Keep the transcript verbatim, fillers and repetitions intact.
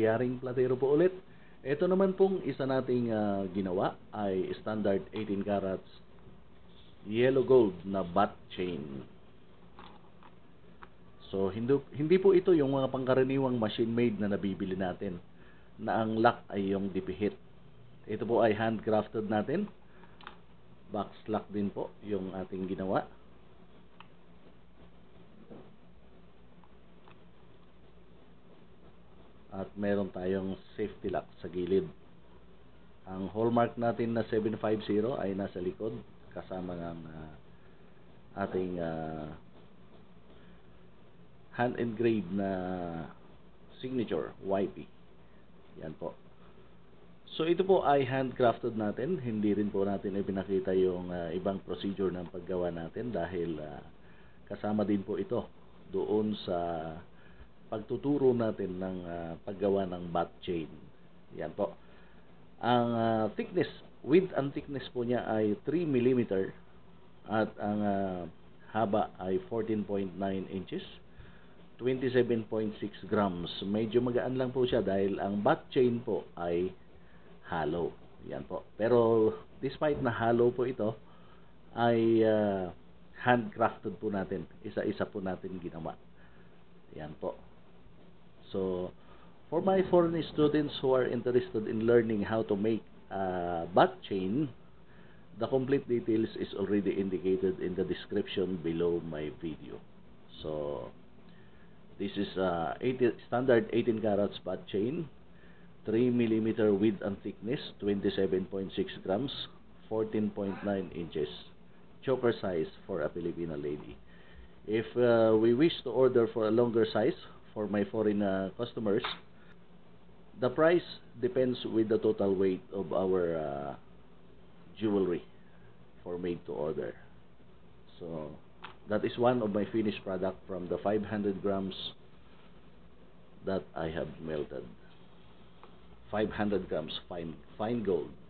Yaring Platero po ulit. Ito naman pong isa nating uh, ginawa ay standard eighteen carats yellow gold na bat chain. So hindi, hindi po ito yung mga pangkaraniwang machine made na nabibili natin na ang lock ay yung dipihit. Ito po ay handcrafted natin. Box lock din po yung ating ginawa. At meron tayong safety lock sa gilid. Ang hallmark natin na seven fifty ay nasa likod kasama ng uh, ating uh, hand engraved na signature Y P. Yan po. So ito po ay handcrafted natin. Hindi rin po natin ipinakita yung uh, ibang procedure ng paggawa natin dahil uh, kasama din po ito doon sa pagtuturo natin ng uh, paggawa ng bat chain. Yan po. Ang uh, thickness, width and thickness po niya ay three millimeter at ang uh, haba ay fourteen point nine inches, twenty-seven point six grams. Medyo magaan lang po siya dahil ang bat chain po ay hollow. Yan po. Pero despite na hollow po ito, ay uh, handcrafted po natin. Isa-isa po natin ginawa. Yan po. So, for my foreign students who are interested in learning how to make a bat chain, the complete details is already indicated in the description below my video. So, this is a standard eighteen carats bat chain, three millimeter width and thickness, twenty-seven point six grams, fourteen point nine inches, choker size for a Filipina lady. If uh, we wish to order for a longer size for my foreign uh, customers, the price depends with the total weight of our uh, jewelry for made to order. So that is one of my finished product from the five hundred grams that I have melted. five hundred grams fine fine gold.